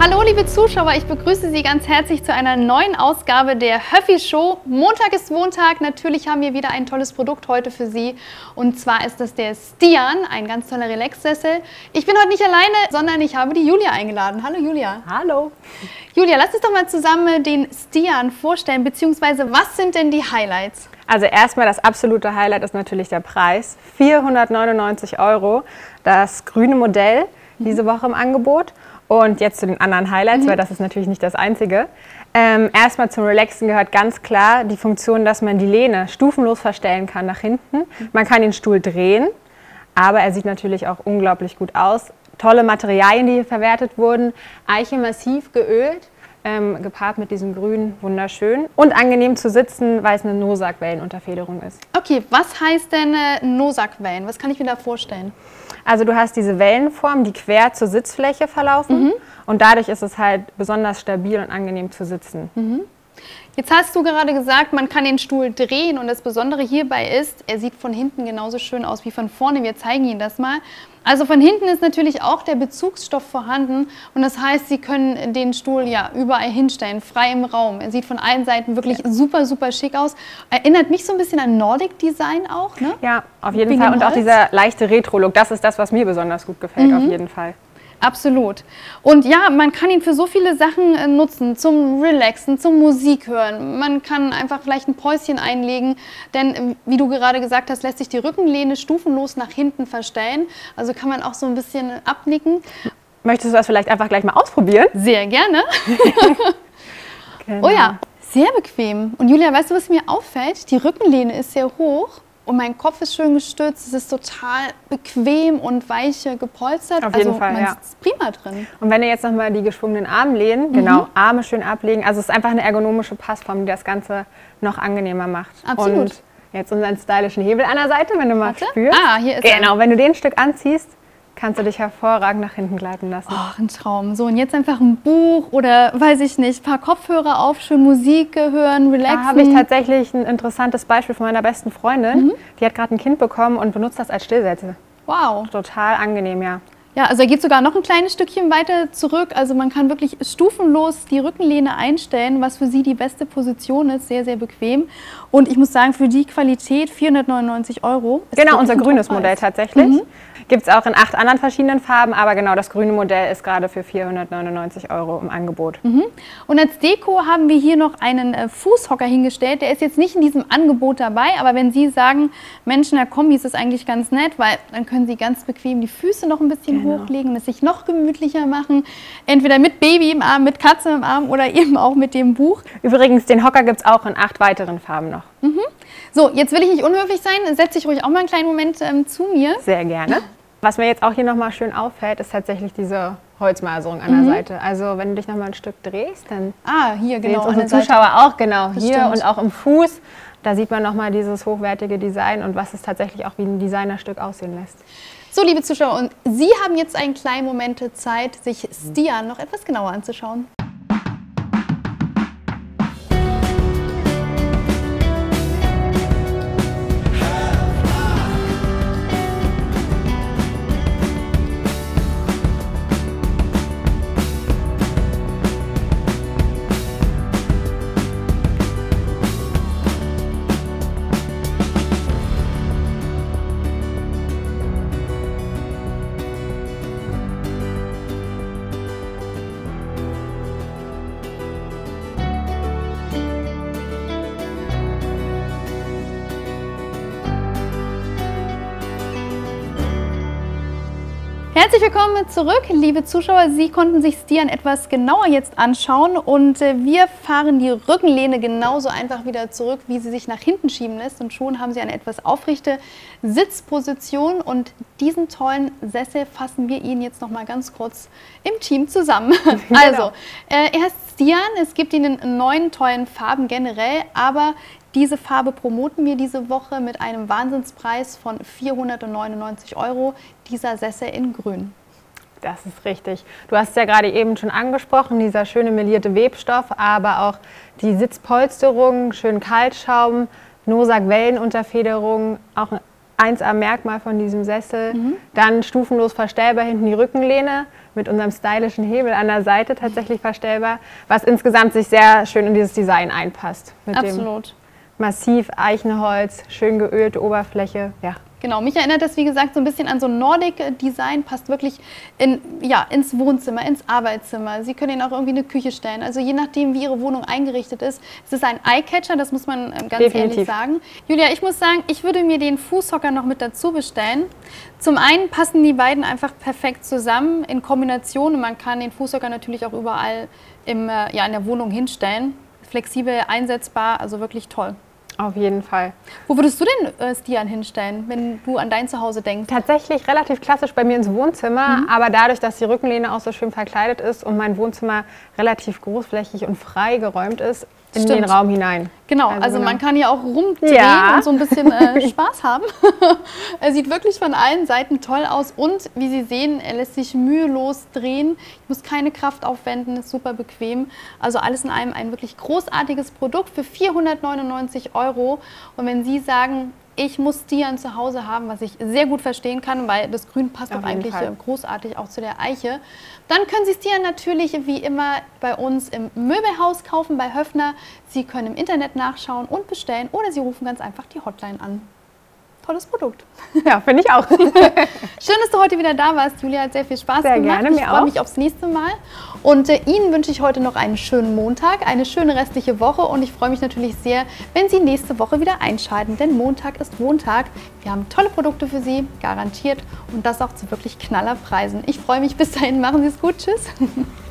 Hallo liebe Zuschauer, ich begrüße Sie ganz herzlich zu einer neuen Ausgabe der Höffi Show. Montag ist Montag, natürlich haben wir wieder ein tolles Produkt heute für Sie. Und zwar ist das der Stian, ein ganz toller Relax-Sessel. Ich bin heute nicht alleine, sondern ich habe die Julia eingeladen. Hallo Julia. Hallo. Julia, lass uns doch mal zusammen den Stian vorstellen, beziehungsweise was sind denn die Highlights? Also erstmal das absolute Highlight ist natürlich der Preis. 499 €, das grüne Modell diese Woche im Angebot. Und jetzt zu den anderen Highlights, weil das ist natürlich nicht das einzige. Erstmal zum Relaxen gehört ganz klar die Funktion, dass man die Lehne stufenlos verstellen kann nach hinten. Man kann den Stuhl drehen, aber er sieht natürlich auch unglaublich gut aus. Tolle Materialien, die hier verwertet wurden. Eiche massiv geölt, gepaart mit diesem Grün, wunderschön. Und angenehm zu sitzen, weil es eine Nosak-Wellenunterfederung ist. Okay, was heißt denn Nosak-Wellen? Was kann ich mir da vorstellen? Also du hast diese Wellenform, die quer zur Sitzfläche verlaufen und dadurch ist es halt besonders stabil und angenehm zu sitzen. Jetzt hast du gerade gesagt, man kann den Stuhl drehen und das Besondere hierbei ist, er sieht von hinten genauso schön aus wie von vorne. Wir zeigen Ihnen das mal. Also von hinten ist natürlich auch der Bezugsstoff vorhanden und das heißt, Sie können den Stuhl ja überall hinstellen, frei im Raum. Er sieht von allen Seiten wirklich super, super schick aus. Erinnert mich so ein bisschen an Nordic Design auch, ne? Ja, auf jeden Fall. Und auch dieser leichte Retro-Look, das ist das, was mir besonders gut gefällt, auf jeden Fall. Absolut. Und ja, man kann ihn für so viele Sachen nutzen, zum Relaxen, zum Musik hören. Man kann einfach vielleicht ein Päuschen einlegen, denn wie du gerade gesagt hast, lässt sich die Rückenlehne stufenlos nach hinten verstellen. Also kann man auch so ein bisschen abnicken. Möchtest du das vielleicht einfach gleich mal ausprobieren? Sehr gerne. Genau. Oh ja, sehr bequem. Und Julia, weißt du, was mir auffällt? Die Rückenlehne ist sehr hoch. Und mein Kopf ist schön gestützt, es ist total bequem und weiche gepolstert. Auf jeden Fall, man ja. ist prima drin. Und wenn ihr jetzt nochmal die geschwungenen Armlehnen, genau, Arme schön ablegen. Also es ist einfach eine ergonomische Passform, die das Ganze noch angenehmer macht. Absolut. Und jetzt unseren stylischen Hebel an der Seite, wenn du mal spürst. Ah, hier ist er. Genau, wenn du den ein Stück anziehst, kannst du dich hervorragend nach hinten gleiten lassen. Oh, ein Traum. So, und jetzt einfach ein Buch oder, weiß ich nicht, ein paar Kopfhörer auf, schön Musik hören, relaxen. Da habe ich tatsächlich ein interessantes Beispiel von meiner besten Freundin. Die hat gerade ein Kind bekommen und benutzt das als Stillsätze. Wow. Total angenehm, ja. Ja, also er geht sogar noch ein kleines Stückchen weiter zurück. Also man kann wirklich stufenlos die Rückenlehne einstellen, was für sie die beste Position ist. Sehr, sehr bequem. Und ich muss sagen, für die Qualität 499 €. Genau, unser grünes Modell tatsächlich. Gibt es auch in 8 anderen verschiedenen Farben, aber genau das grüne Modell ist gerade für 499 € im Angebot. Und als Deko haben wir hier noch einen Fußhocker hingestellt. Der ist jetzt nicht in diesem Angebot dabei, aber wenn Sie sagen, Mensch, in der Kombi ist das eigentlich ganz nett, weil dann können Sie ganz bequem die Füße noch ein bisschen hochlegen und es sich noch gemütlicher machen. Entweder mit Baby im Arm, mit Katze im Arm oder eben auch mit dem Buch. Übrigens, den Hocker gibt es auch in 8 weiteren Farben noch. So, jetzt will ich nicht unhöflich sein, setze ich ruhig auch mal einen kleinen Moment zu mir. Sehr gerne. Was mir jetzt auch hier nochmal schön auffällt, ist tatsächlich diese Holzmaserung an der Seite. Also wenn du dich nochmal ein Stück drehst, dann Hier genau. sehen unsere Zuschauer auch genau Das hier stimmt. und auch im Fuß. Da sieht man nochmal dieses hochwertige Design und was es tatsächlich auch wie ein Designerstück aussehen lässt. So, liebe Zuschauer, und Sie haben jetzt einen kleinen Moment Zeit, sich Stian noch etwas genauer anzuschauen. Herzlich willkommen zurück, liebe Zuschauer. Sie konnten sich Stian etwas genauer jetzt anschauen und wir fahren die Rückenlehne genauso einfach wieder zurück, wie sie sich nach hinten schieben lässt. Und schon haben Sie eine etwas aufrechte Sitzposition und diesen tollen Sessel fassen wir Ihnen jetzt noch mal ganz kurz im Team zusammen. Genau. Also, er heißt Stian, es gibt ihn in 9 tollen Farben generell, aber diese Farbe promoten wir diese Woche mit einem Wahnsinnspreis von 499 €, dieser Sessel in Grün. Das ist richtig. Du hast es ja gerade eben schon angesprochen, dieser schöne melierte Webstoff, aber auch die Sitzpolsterung, schön Kaltschaum, Nosak Wellenunterfederung, auch 1A-Merkmal von diesem Sessel. Dann stufenlos verstellbar hinten die Rückenlehne mit unserem stylischen Hebel an der Seite tatsächlich verstellbar, was insgesamt sich sehr schön in dieses Design einpasst. Mit Absolut. Dem Massiv Eichenholz, schön geölte Oberfläche. Ja. Genau, mich erinnert das, wie gesagt, so ein bisschen an so ein Nordic-Design, passt wirklich ins Wohnzimmer, ins Arbeitszimmer. Sie können Ihnen auch irgendwie eine Küche stellen. Also je nachdem, wie Ihre Wohnung eingerichtet ist. Es ist ein Eyecatcher, das muss man ganz ehrlich sagen. Julia, ich muss sagen, ich würde mir den Fußhocker noch mit dazu bestellen. Zum einen passen die beiden einfach perfekt zusammen in Kombination und man kann den Fußhocker natürlich auch überall in der Wohnung hinstellen. Flexibel einsetzbar, also wirklich toll. Auf jeden Fall. Wo würdest du denn Stian hinstellen, wenn du an dein Zuhause denkst? Tatsächlich relativ klassisch bei mir ins Wohnzimmer, aber dadurch, dass die Rückenlehne auch so schön verkleidet ist und mein Wohnzimmer relativ großflächig und frei geräumt ist, in den Raum hinein. Genau, also man kann hier auch rumdrehen und so ein bisschen Spaß haben. Er sieht wirklich von allen Seiten toll aus und wie Sie sehen, er lässt sich mühelos drehen. Ich muss keine Kraft aufwenden, ist super bequem. Also alles in allem ein wirklich großartiges Produkt für 499 €. Und wenn Sie sagen, ich muss Stian zu Hause haben, was ich sehr gut verstehen kann, weil das Grün passt auch eigentlich großartig auch zu der Eiche. Dann können Sie Stian natürlich wie immer bei uns im Möbelhaus kaufen, bei Höffner. Sie können im Internet nachschauen und bestellen oder Sie rufen ganz einfach die Hotline an. Tolles Produkt. Ja, finde ich auch. Schön, dass du heute wieder da warst, Julia. Hat sehr viel Spaß gemacht. Gerne, ich freue mich aufs nächste Mal. Und Ihnen wünsche ich heute noch einen schönen Montag, eine schöne restliche Woche. Und ich freue mich natürlich sehr, wenn Sie nächste Woche wieder einschalten. Denn Montag ist Wohntag. Wir haben tolle Produkte für Sie, garantiert. Und das auch zu wirklich Knallerpreisen. Ich freue mich. Bis dahin. Machen Sie es gut. Tschüss.